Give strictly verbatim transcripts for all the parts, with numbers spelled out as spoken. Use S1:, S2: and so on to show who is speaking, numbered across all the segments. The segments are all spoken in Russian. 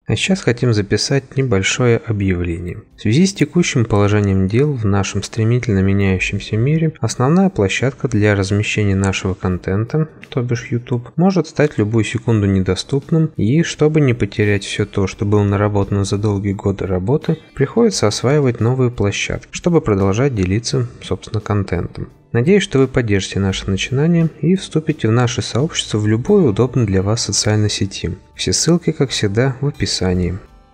S1: А сейчас хотим записать небольшое объявление. В связи с текущим положением дел в нашем стремительно меняющемся мире, основная площадка для размещения нашего контента, то бишь YouTube, может стать любую секунду недоступным, и чтобы не потерять все то, что было наработано за долгие годы работы, приходится осваивать новые площадки, чтобы продолжать делиться, собственно, контентом. Надеюсь, что вы поддержите наше начинание и вступите в наше сообщество в любой удобной для вас социальной сети. Все ссылки, как всегда, в описании.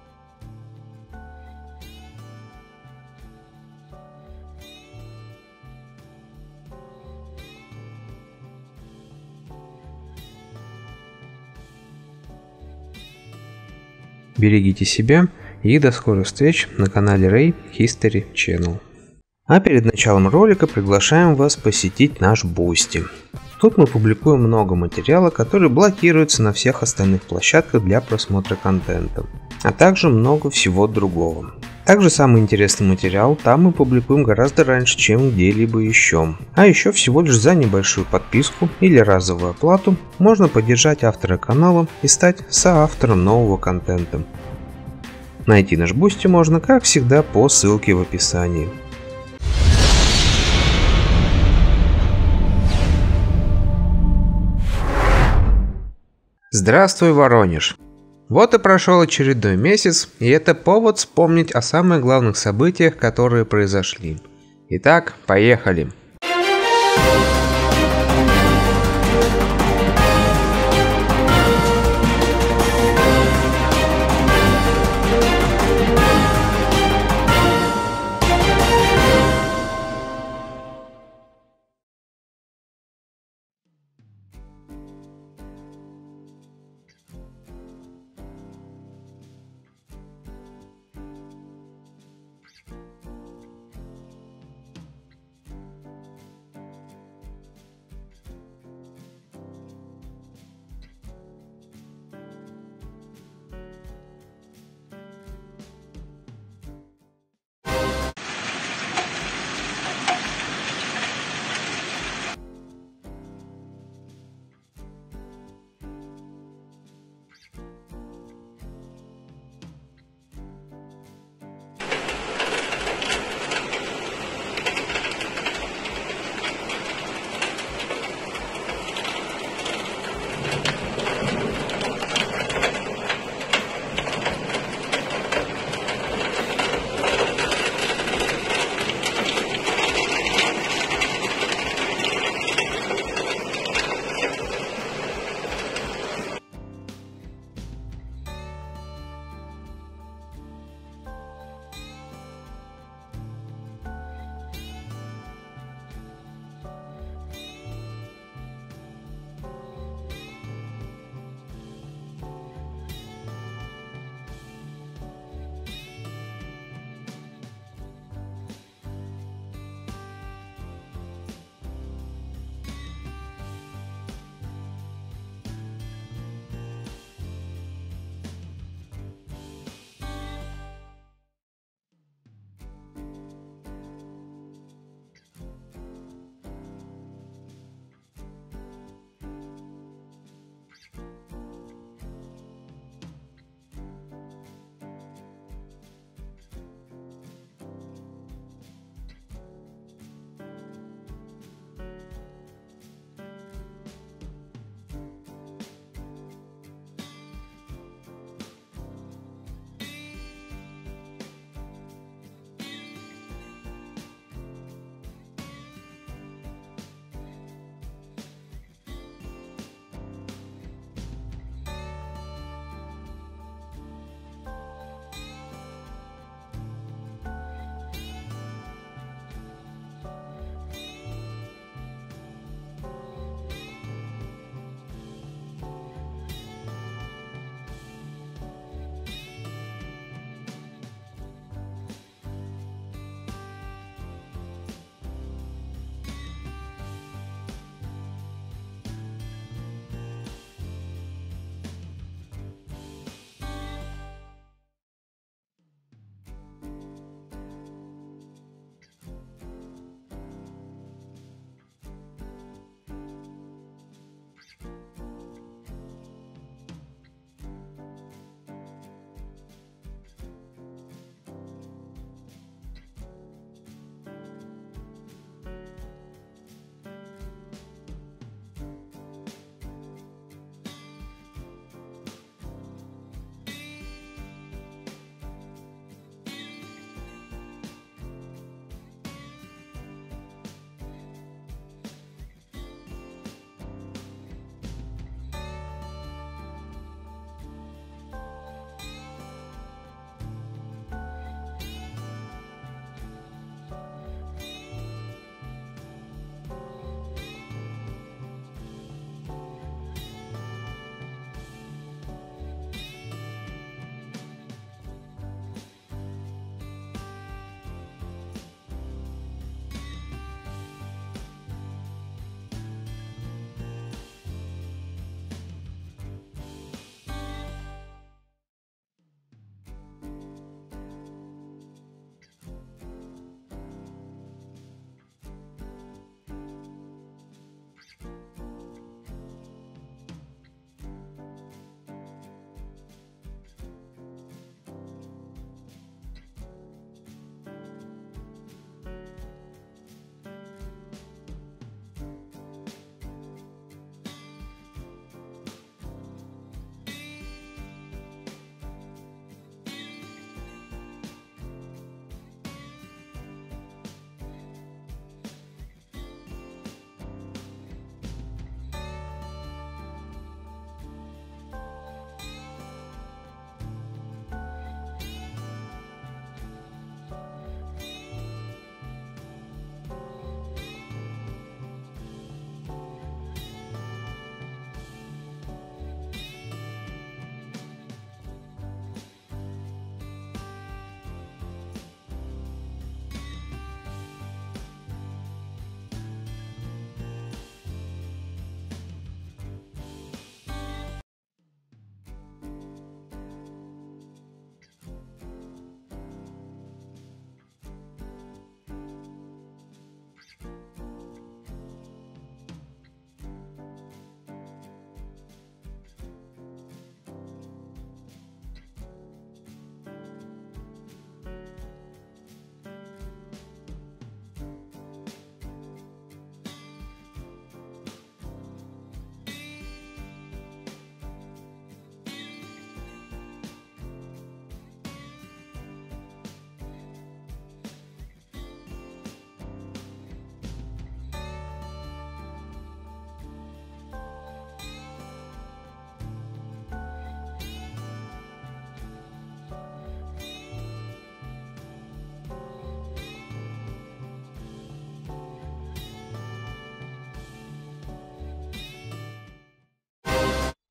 S1: Берегите себя и до скорых встреч на канале Ray History Channel. А перед началом ролика приглашаем вас посетить наш Boosty. Тут мы публикуем много материала, который блокируется на всех остальных площадках для просмотра контента, а также много всего другого. Также самый интересный материал там мы публикуем гораздо раньше, чем где-либо еще. А еще всего лишь за небольшую подписку или разовую оплату можно поддержать автора канала и стать соавтором нового контента. Найти наш Boosty можно, как всегда, по ссылке в описании. Здравствуй, Воронеж! Вот и прошел очередной месяц, и это повод вспомнить о самых главных событиях, которые произошли. Итак, поехали!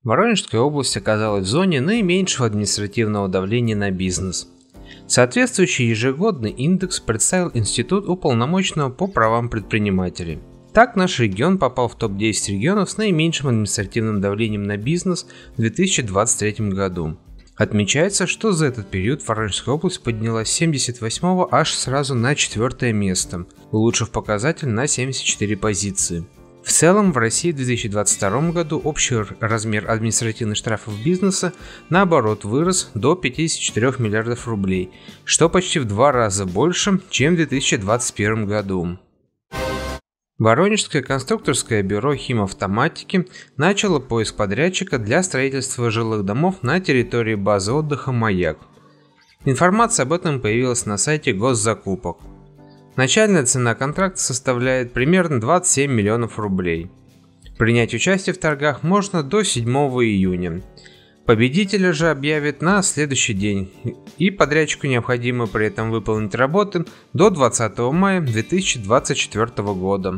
S1: Воронежская область оказалась в зоне наименьшего административного давления на бизнес. Соответствующий ежегодный индекс представил Институт уполномоченного по правам предпринимателей. Так, наш регион попал в топ десять регионов с наименьшим административным давлением на бизнес в две тысячи двадцать третьем году. Отмечается, что за этот период Воронежская область поднялась с семьдесят восьмого аж сразу на четвертое место, улучшив показатель на семьдесят четыре позиции. В целом, в России в две тысячи двадцать втором году общий размер административных штрафов бизнеса, наоборот, вырос до пятидесяти четырёх миллиардов рублей, что почти в два раза больше, чем в две тысячи двадцать первом году. Воронежское конструкторское бюро химавтоматики начало поиск подрядчика для строительства жилых домов на территории базы отдыха «Маяк». Информация об этом появилась на сайте госзакупок. Начальная цена контракта составляет примерно двадцать семь миллионов рублей. Принять участие в торгах можно до седьмого июня. Победителя же объявят на следующий день, и подрядчику необходимо при этом выполнить работы до двадцатого мая две тысячи двадцать четвёртого года.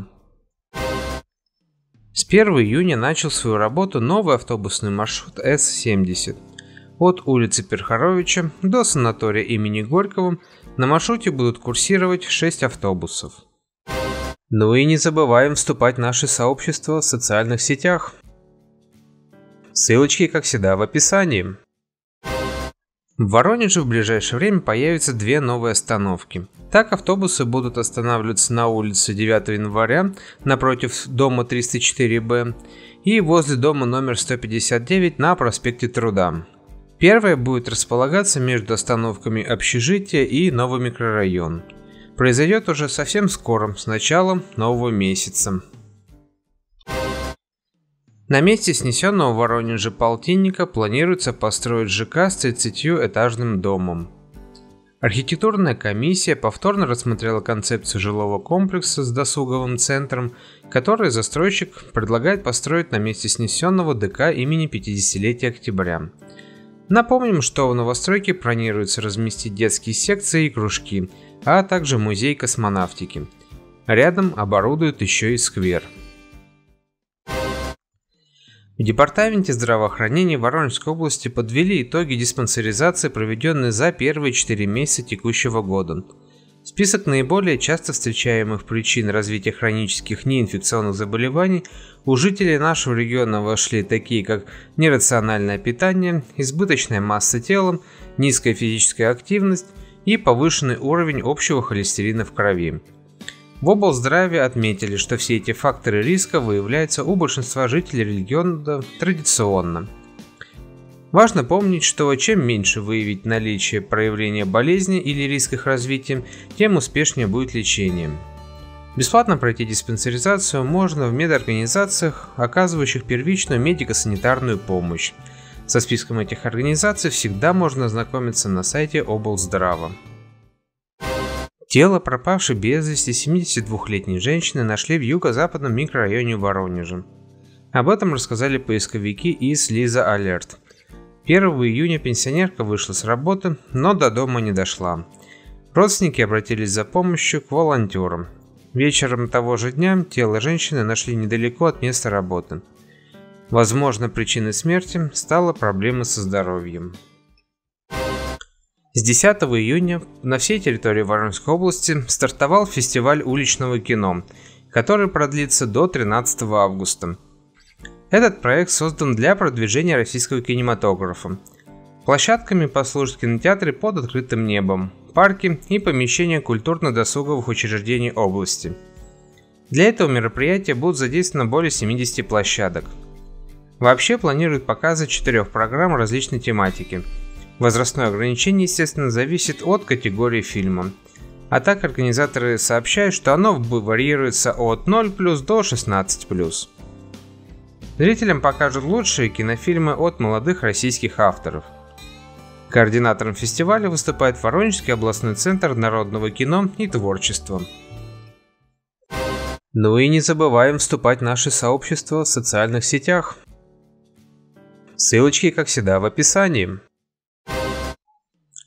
S1: С первого июня начал свою работу новый автобусный маршрут эс семьдесят. От улицы Перхаровича до санатория имени Горького на маршруте будут курсировать шесть автобусов. Ну и не забываем вступать в наше сообщество в социальных сетях. Ссылочки, как всегда, в описании. В Воронеже в ближайшее время появятся две новые остановки. Так, автобусы будут останавливаться на улице девятого января напротив дома триста четыре бэ и возле дома номер сто пятьдесят девять на проспекте Труда. Первая будет располагаться между остановками общежития и новый микрорайон. Произойдет уже совсем скоро, с начала нового месяца. На месте снесенного в Воронеже полтинника планируется построить ЖК с тридцатиэтажным домом. Архитектурная комиссия повторно рассмотрела концепцию жилого комплекса с досуговым центром, который застройщик предлагает построить на месте снесенного ДК имени пятидесятилетия Октября. Напомним, что в новостройке планируется разместить детские секции и кружки, а также музей космонавтики. Рядом оборудуют еще и сквер. В Департаменте здравоохранения Воронежской области подвели итоги диспансеризации, проведенной за первые четыре месяца текущего года. В список наиболее часто встречаемых причин развития хронических неинфекционных заболеваний у жителей нашего региона вошли такие, как нерациональное питание, избыточная масса тела, низкая физическая активность и повышенный уровень общего холестерина в крови. В облздраве отметили, что все эти факторы риска выявляются у большинства жителей региона традиционно. Важно помнить, что чем меньше выявить наличие проявления болезни или риск их развития, тем успешнее будет лечение. Бесплатно пройти диспансеризацию можно в медорганизациях, оказывающих первичную медико-санитарную помощь. Со списком этих организаций всегда можно ознакомиться на сайте облздрава. Тело пропавшей без вести семидесятидвухлетней женщины нашли в юго-западном микрорайоне Воронежа. Об этом рассказали поисковики из Лиза Алерт. первого июня пенсионерка вышла с работы, но до дома не дошла. Родственники обратились за помощью к волонтерам. Вечером того же дня тело женщины нашли недалеко от места работы. Возможно, причиной смерти стала проблема со здоровьем. С десятого июня на всей территории Воронежской области стартовал фестиваль уличного кино, который продлится до тринадцатого августа. Этот проект создан для продвижения российского кинематографа. Площадками послужат кинотеатры под открытым небом, парки и помещения культурно-досуговых учреждений области. Для этого мероприятия будут задействовано более семидесяти площадок. Вообще планируют показы четырех программ различной тематики. Возрастное ограничение, естественно, зависит от категории фильма. А так организаторы сообщают, что оно варьируется от ноль плюс до шестнадцати плюс. Зрителям покажут лучшие кинофильмы от молодых российских авторов. Координатором фестиваля выступает Воронежский областной центр народного кино и творчества. Ну и не забываем вступать в наше сообщество в социальных сетях. Ссылочки, как всегда, в описании.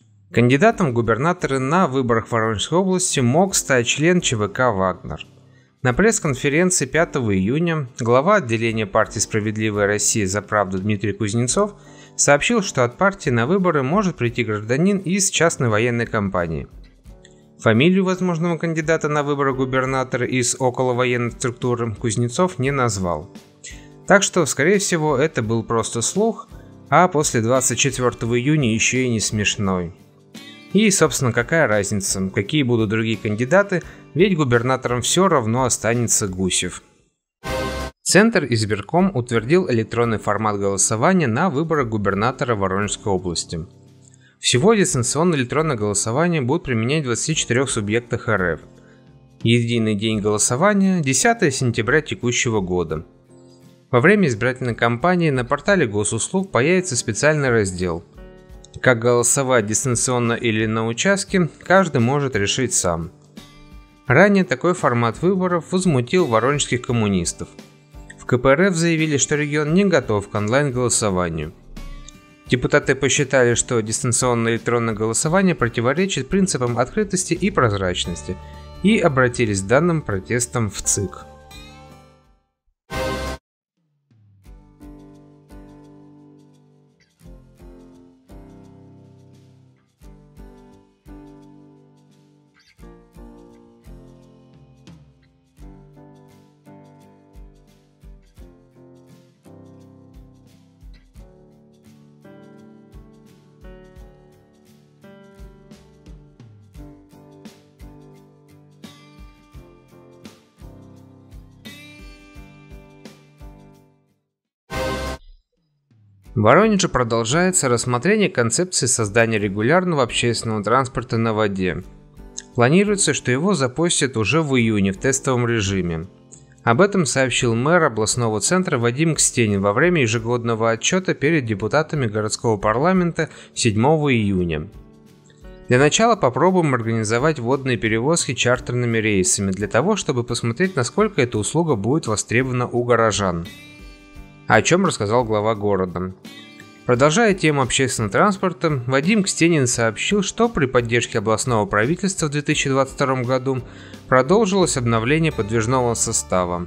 S1: Кандидатом в губернаторы на выборах Воронежской области мог стать член ЧВК «Вагнер». На пресс-конференции пятого июня глава отделения партии «Справедливая Россия за правду» Дмитрий Кузнецов сообщил, что от партии на выборы может прийти гражданин из частной военной компании. Фамилию возможного кандидата на выборы губернатора из околовоенной структуры Кузнецов не назвал. Так что, скорее всего, это был просто слух, а после двадцать четвёртого июня еще и не смешной. И, собственно, какая разница, какие будут другие кандидаты, ведь губернатором все равно останется Гусев. Центр избирком утвердил электронный формат голосования на выборах губернатора Воронежской области. Всего дистанционное электронное голосование будут применять в двадцати четырёх субъектах эр эф. Единый день голосования – десятого сентября текущего года. Во время избирательной кампании на портале госуслуг появится специальный раздел. Как голосовать дистанционно или на участке, каждый может решить сам. Ранее такой формат выборов возмутил воронежских коммунистов. В ка пэ эр эф заявили, что регион не готов к онлайн-голосованию. Депутаты посчитали, что дистанционное электронное голосование противоречит принципам открытости и прозрачности, и обратились с данным протестом в ЦИК. В Воронеже продолжается рассмотрение концепции создания регулярного общественного транспорта на воде. Планируется, что его запустят уже в июне в тестовом режиме. Об этом сообщил мэр областного центра Вадим Кстенин во время ежегодного отчета перед депутатами городского парламента седьмого июня. Для начала попробуем организовать водные перевозки чартерными рейсами для того, чтобы посмотреть, насколько эта услуга будет востребована у горожан. О чем рассказал глава города. Продолжая тему общественного транспорта, Вадим Кстенин сообщил, что при поддержке областного правительства в две тысячи двадцать втором году продолжилось обновление подвижного состава.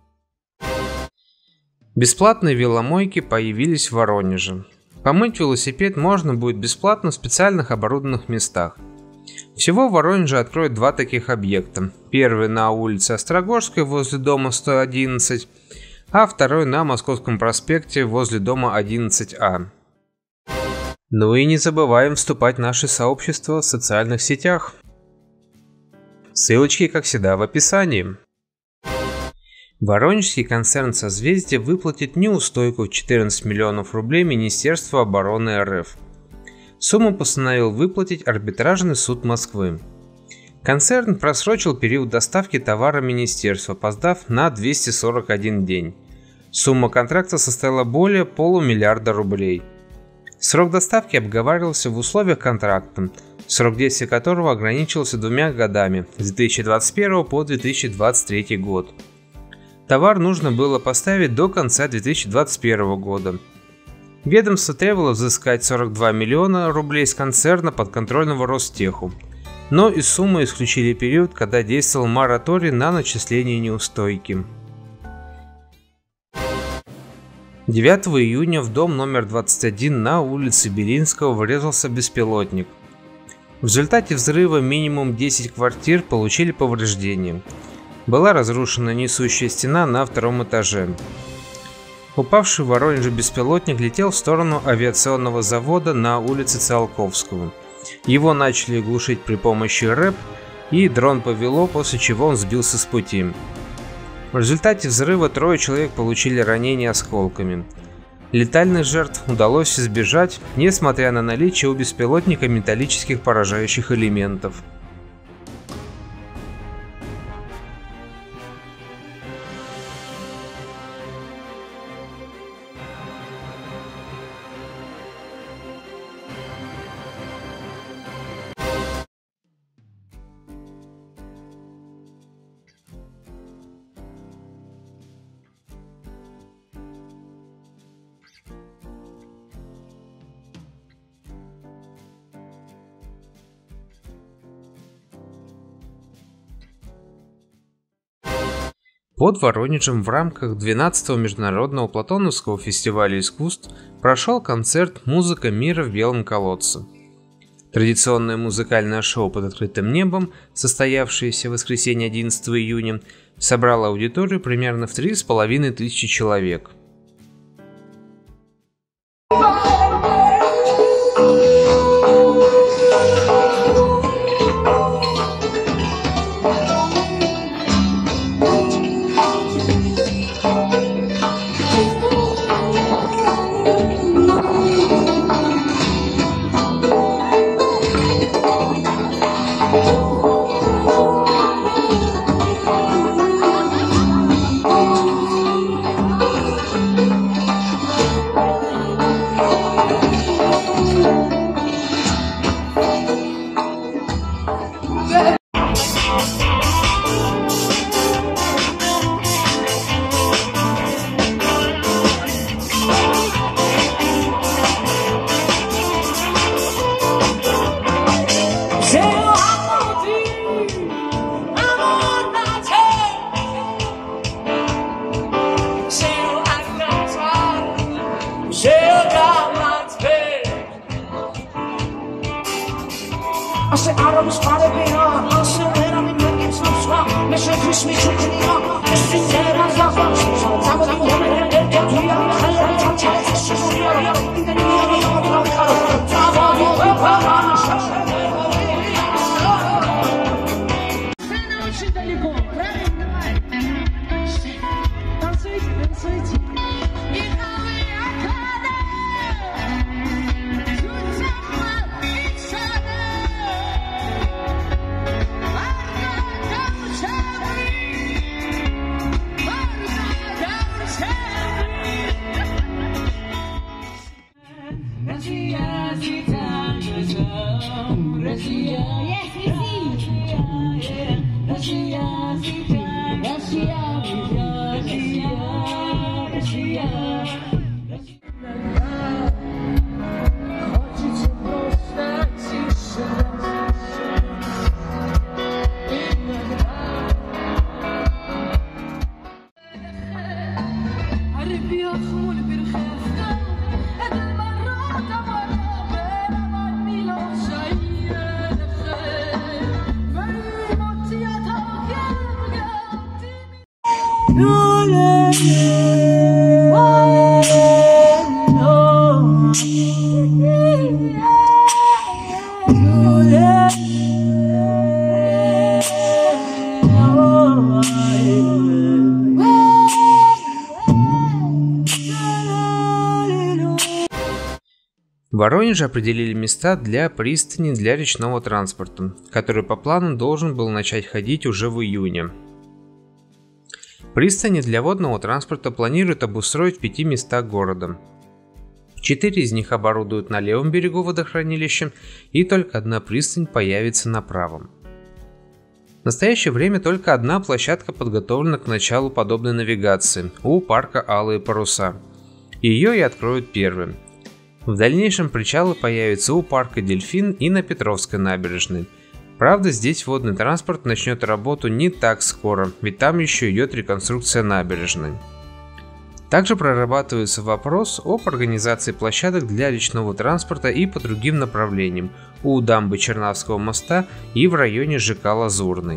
S1: Бесплатные веломойки появились в Воронеже. Помыть велосипед можно будет бесплатно в специальных оборудованных местах. Всего в Воронеже откроют два таких объекта. Первый на улице Острогожской возле дома сто одиннадцать, а второй на Московском проспекте возле дома одиннадцать А. Ну и не забываем вступать в наше сообщество в социальных сетях. Ссылочки, как всегда, в описании. Воронежский концерн «Созвездие» выплатит неустойку в четырнадцать миллионов рублей Министерству обороны эр эф. Сумму постановил выплатить арбитражный суд Москвы. Концерн просрочил период доставки товара министерства, опоздав на двести сорок один день. Сумма контракта составила более полумиллиарда рублей. Срок доставки обговаривался в условиях контракта, срок действия которого ограничивался двумя годами с две тысячи двадцать первого по две тысячи двадцать третий год. Товар нужно было поставить до конца две тысячи двадцать первого года. Ведомство требовало взыскать сорок два миллиона рублей с концерна подконтрольного Ростеху, но из суммы исключили период, когда действовал мораторий на начисление неустойки. девятого июня в дом номер двадцать один на улице Белинского врезался беспилотник. В результате взрыва минимум десять квартир получили повреждения. Была разрушена несущая стена на втором этаже. Упавший в Воронеже беспилотник летел в сторону авиационного завода на улице Циолковского. Его начали глушить при помощи рэп, и дрон повело, после чего он сбился с пути. В результате взрыва трое человек получили ранения осколками. Летальных жертв удалось избежать, несмотря на наличие у беспилотника металлических поражающих элементов. Под Воронежем в рамках двенадцатого международного Платоновского фестиваля искусств прошел концерт «Музыка мира в белом колодце». Традиционное музыкальное шоу под открытым небом, состоявшееся в воскресенье одиннадцатого июня, собрало аудиторию примерно в три с половиной тысячи человек.
S2: Ase arabız para beya, ase veramin mergen sapsa, meşe kısmi çukuniya, üstün zeyran zafan, zamı zamı hemen de dünya, hayal çarçay, şişiyor ya, indeni ya ya ya ya, tava bu para, şaşa. Sen очень далеко, правильно? Танцуйте, танцуйте.
S1: В Воронеже определили места для пристани для речного транспорта, который по плану должен был начать ходить уже в июне. Пристани для водного транспорта планируют обустроить в пяти местах города. Четыре из них оборудуют на левом берегу водохранилища, и только одна пристань появится на правом. В настоящее время только одна площадка подготовлена к началу подобной навигации у парка «Алые паруса». Ее и откроют первым. В дальнейшем причалы появятся у парка «Дельфин» и на Петровской набережной. Правда, здесь водный транспорт начнет работу не так скоро, ведь там еще идет реконструкция набережной. Также прорабатывается вопрос об организации площадок для речного транспорта и по другим направлениям у дамбы Чернавского моста и в районе ЖК «Лазурный».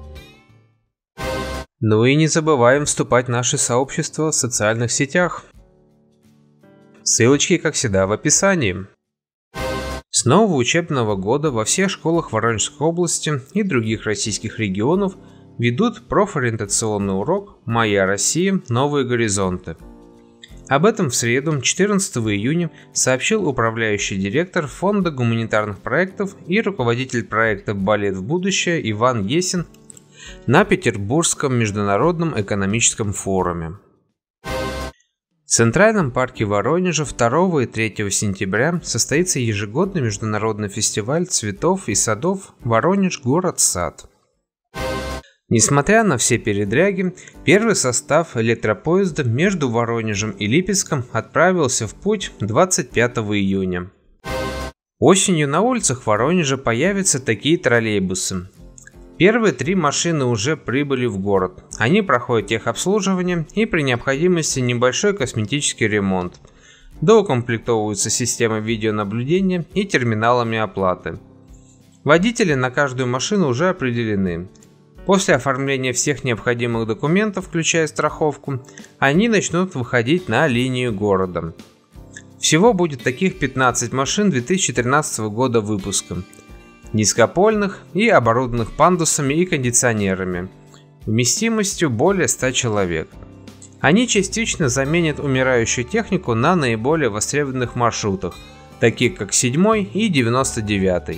S1: Ну и не забываем вступать в наше сообщество в социальных сетях. Ссылочки, как всегда, в описании. С нового учебного года во всех школах Воронежской области и других российских регионов ведут профориентационный урок «Моя Россия. Новые горизонты». Об этом в среду, четырнадцатого июня, сообщил управляющий директор Фонда гуманитарных проектов и руководитель проекта «Балет в будущее» Иван Есин на Петербургском международном экономическом форуме. В Центральном парке Воронежа второго и третьего сентября состоится ежегодный международный фестиваль цветов и садов «Воронеж. Город-сад». Несмотря на все передряги, первый состав электропоезда между Воронежем и Липецком отправился в путь двадцать пятого июня. Осенью на улицах Воронежа появятся такие троллейбусы. Первые три машины уже прибыли в город. Они проходят техобслуживание и при необходимости небольшой косметический ремонт. Доукомплектовываются системой видеонаблюдения и терминалами оплаты. Водители на каждую машину уже определены. После оформления всех необходимых документов, включая страховку, они начнут выходить на линию города. Всего будет таких пятнадцать машин две тысячи тринадцатого года выпуска. Низкопольных и оборудованных пандусами и кондиционерами, вместимостью более ста человек. Они частично заменят умирающую технику на наиболее востребованных маршрутах, таких как седьмой и девяносто девятый.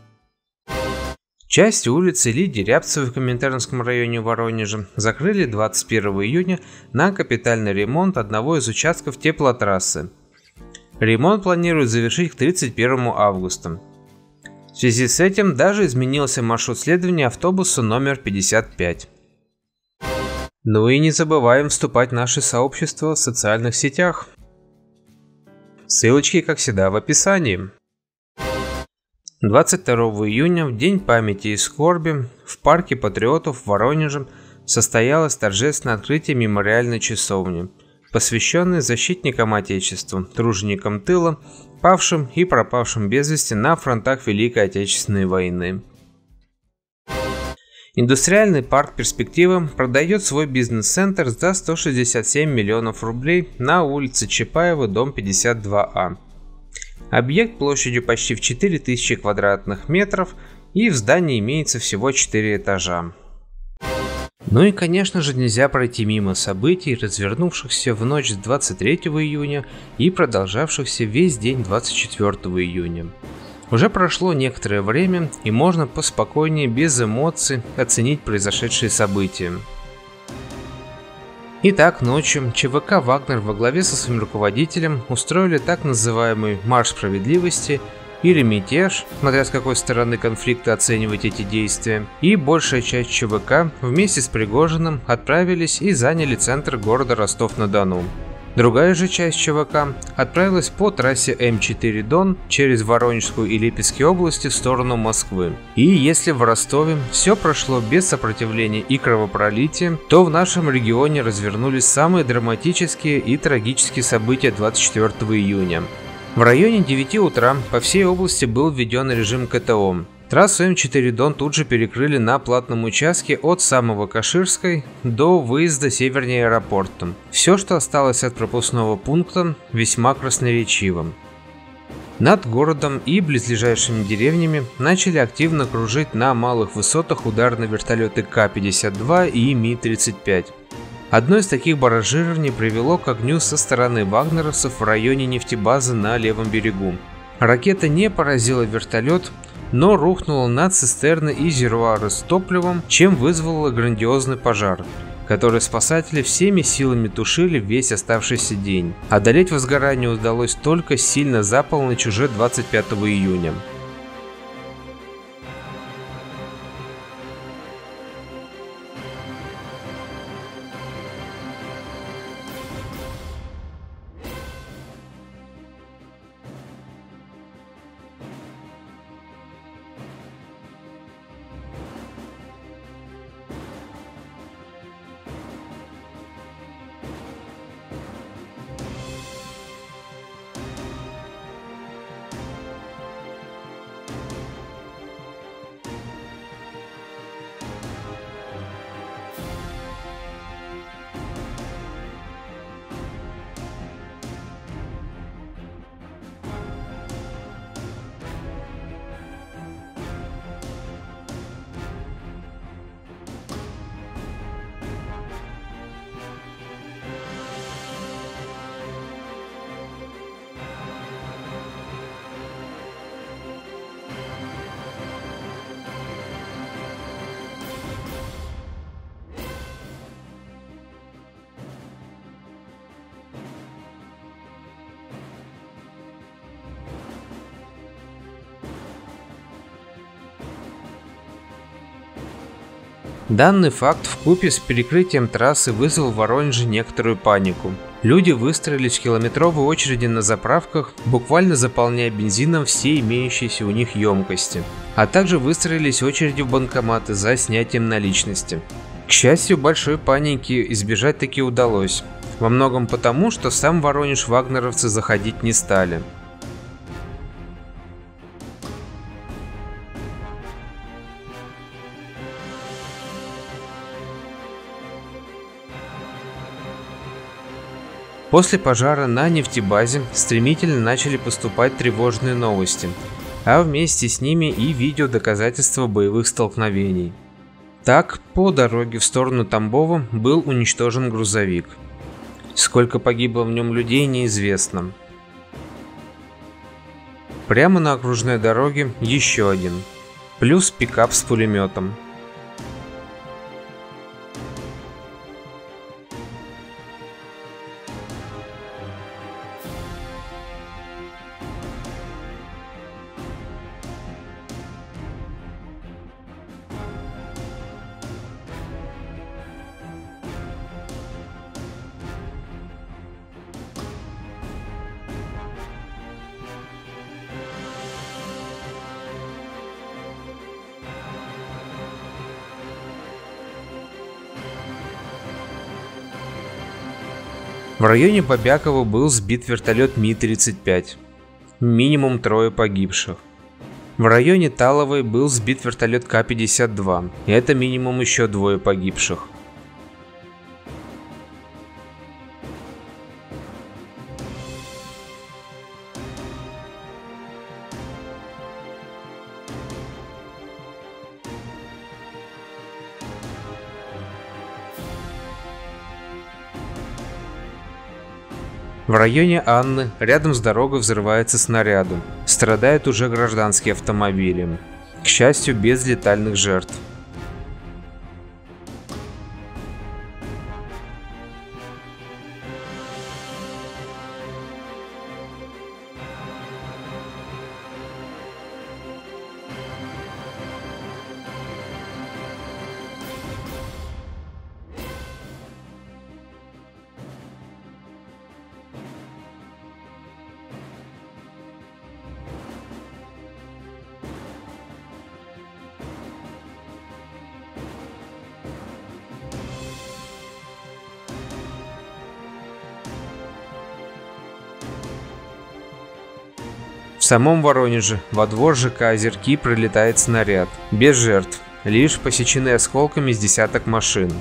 S1: Часть улицы Лидии Рябцевой в Коминтернском районе Воронежа закрыли двадцать первого июня на капитальный ремонт одного из участков теплотрассы. Ремонт планируют завершить к тридцать первому августа. В связи с этим даже изменился маршрут следования автобуса номер пятьдесят пять. Ну и не забываем вступать в наше сообщество в социальных сетях. Ссылочки, как всегда, в описании. двадцать второго июня, в День памяти и скорби, в парке патриотов в Воронеже состоялось торжественное открытие мемориальной часовни, посвященной защитникам Отечества, труженикам тыла, павшим и пропавшим без вести на фронтах Великой Отечественной войны. Индустриальный парк «Перспектива» продает свой бизнес-центр за сто шестьдесят семь миллионов рублей на улице Чапаева, дом пятьдесят два А. Объект площадью почти в четыре тысячи квадратных метров, и в здании имеется всего четыре этажа. Ну и, конечно же, нельзя пройти мимо событий, развернувшихся в ночь с двадцать третьего июня и продолжавшихся весь день двадцать четвёртого июня. Уже прошло некоторое время, и можно поспокойнее, без эмоций, оценить произошедшие события. Итак, ночью ЧВК «Вагнер» во главе со своим руководителем устроили так называемый «Марш справедливости» или мятеж, смотря с какой стороны конфликта оценивать эти действия, и большая часть ЧВК вместе с Пригожиным отправились и заняли центр города Ростов-на-Дону. Другая же часть ЧВК отправилась по трассе М четыре Дон через Воронежскую и Липецкие области в сторону Москвы. И если в Ростове все прошло без сопротивления и кровопролития, то в нашем регионе развернулись самые драматические и трагические события двадцать четвёртого июня. В районе девяти утра по всей области был введен режим КТО. Трассу М четыре Дон тут же перекрыли на платном участке от самого Каширской до выезда севернее аэропорта. Все, что осталось от пропускного пункта, весьма красноречивым. Над городом и близлежащими деревнями начали активно кружить на малых высотах ударные вертолеты Ка пятьдесят два и Ми тридцать пять. Одно из таких баражирований привело к огню со стороны вагнеровцев в районе нефтебазы на левом берегу. Ракета не поразила вертолет, но рухнула на цистерны и резервуары с топливом, чем вызвала грандиозный пожар, который спасатели всеми силами тушили весь оставшийся день. Одолеть возгорание удалось только сильно за полночь уже двадцать пятого июня. Данный факт вкупе с перекрытием трассы вызвал в Воронеже некоторую панику. Люди выстроились в километровой очереди на заправках, буквально заполняя бензином все имеющиеся у них емкости, а также выстроились очереди в банкоматы за снятием наличности. К счастью, большой паники избежать таки удалось, во многом потому, что в сам Воронеж вагнеровцы заходить не стали. После пожара на нефтебазе стремительно начали поступать тревожные новости, а вместе с ними и видеодоказательства боевых столкновений. Так, по дороге в сторону Тамбова был уничтожен грузовик. Сколько погибло в нем людей, неизвестно. Прямо на окружной дороге еще один, плюс пикап с пулеметом. В районе Бобякова был сбит вертолет Ми тридцать пять. Минимум трое погибших. В районе Таловой был сбит вертолет Ка пятьдесят два. И это минимум еще двое погибших. В районе Анны рядом с дорогой взрывается снаряд. Страдают уже гражданские автомобили. К счастью, без летальных жертв. В самом Воронеже во двор ЖК Озерки прилетает снаряд. Без жертв, лишь посечены осколками с десяток машин.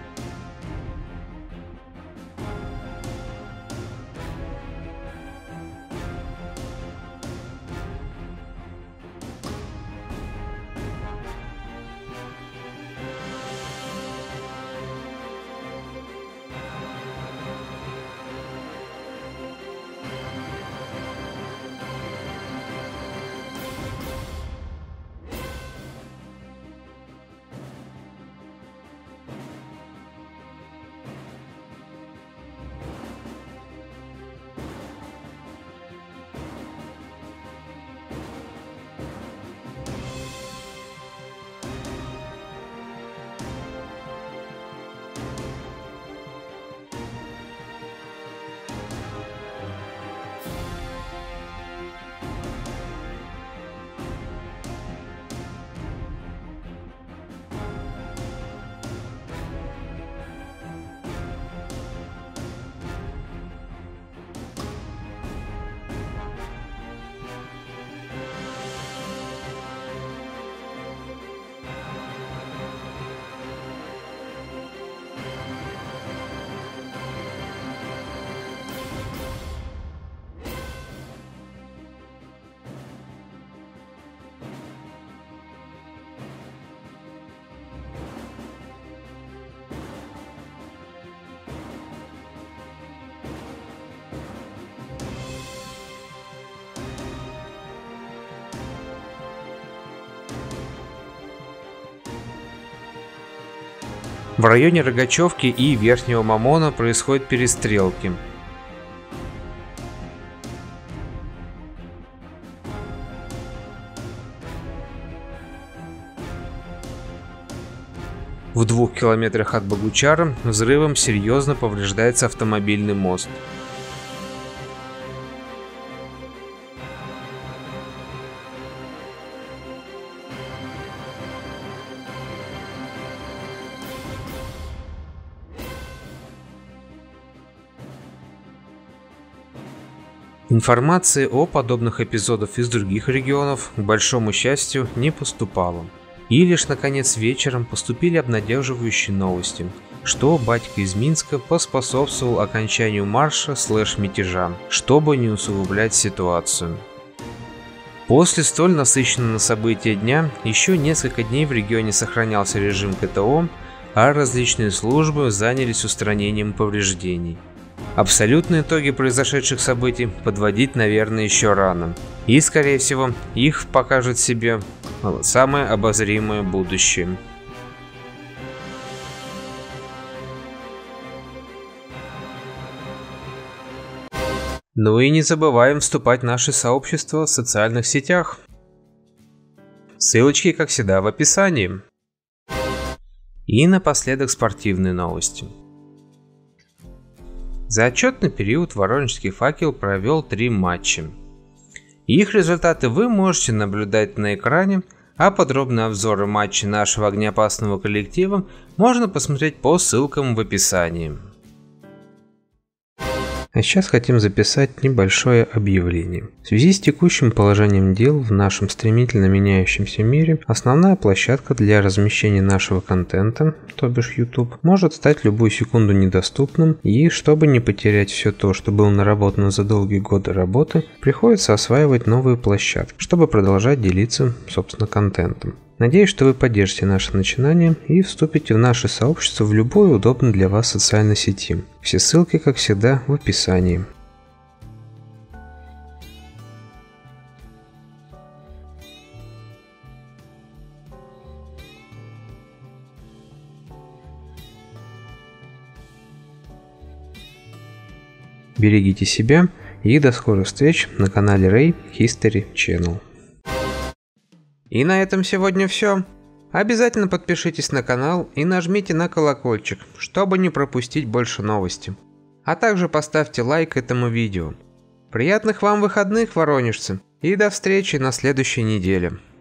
S1: В районе Рогачевки и Верхнего Мамона происходят перестрелки. В двух километрах от Богучара взрывом серьезно повреждается автомобильный мост. Информации о подобных эпизодах из других регионов, к большому счастью, не поступало. И лишь наконец вечером поступили обнадеживающие новости, что батька из Минска поспособствовал окончанию марша слэш-мятежа, чтобы не усугублять ситуацию. После столь насыщенного события дня еще несколько дней в регионе сохранялся режим ка тэ о, а различные службы занялись устранением повреждений. Абсолютные итоги произошедших событий подводить, наверное, еще рано. И, скорее всего, их покажет себе самое обозримое будущее. Ну и не забываем вступать в наше сообщество в социальных сетях. Ссылочки, как всегда, в описании. И напоследок спортивные новости. За отчетный период Воронежский «Факел» провел три матча. Их результаты вы можете наблюдать на экране, а подробные обзоры матчей нашего огнеопасного коллектива можно посмотреть по ссылкам в описании. А сейчас хотим записать небольшое объявление. В связи с текущим положением дел в нашем стремительно меняющемся мире, основная площадка для размещения нашего контента, то бишь YouTube, может стать любую секунду недоступным, и чтобы не потерять все то, что было наработано за долгие годы работы, приходится осваивать новые площадки, чтобы продолжать делиться, собственно, контентом. Надеюсь, что вы поддержите наше начинание и вступите в наше сообщество в любой удобной для вас социальной сети. Все ссылки, как всегда, в описании. Берегите себя и до скорых встреч на канале Ray History Channel. И на этом сегодня все. Обязательно подпишитесь на канал и нажмите на колокольчик, чтобы не пропустить больше новостей. А также поставьте лайк этому видео. Приятных вам выходных, воронежцы, и до встречи на следующей неделе.